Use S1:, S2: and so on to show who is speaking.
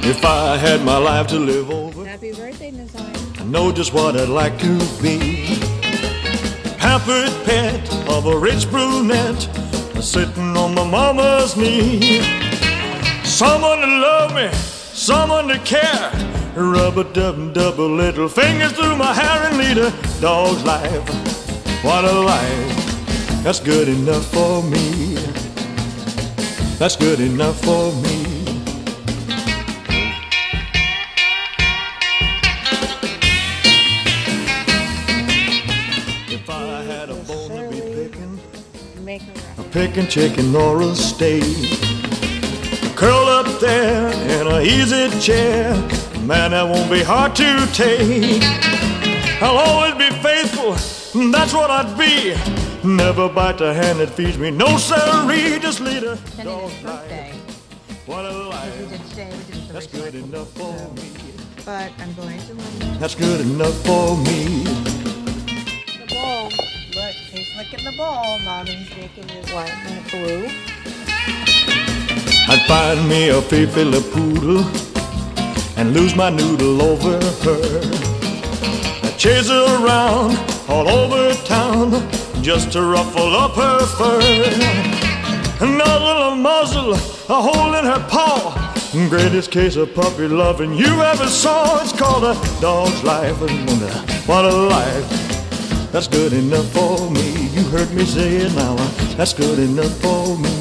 S1: If I had my life to live over,
S2: Happy birthday, Nazar.
S1: I know just what I'd like to be. Pampered pet of a rich brunette, sitting on my mama's knee. Someone to love me, someone to care. Rub-a-dub-dub little fingers through my hair and lead a dog's life. What a life, that's good enough for me. That's good enough for me. If I had a bone to be picking, a picking chicken or a steak, curl up there in an easy chair, man, that won't be hard to take. I'll always be faithful, that's what I'd be. Never bite the hand that feeds me, no sirree, just lead a dog's life. What a life, that's good enough for me.
S2: But I'm going to let you.
S1: That's good enough for me.
S2: The bowl. Look, he's licking the bowl. Mommy's making his white and blue.
S1: I'd find me a Fifi La Poodle and lose my noodle over her. I'd chase her around all over town just to ruffle up her fur. Nuzzle a muzzle, a hole in her paw. Greatest case of puppy loving you ever saw. It's called a dog's life. What a life, that's good enough for me. You heard me say it now, that's good enough for me.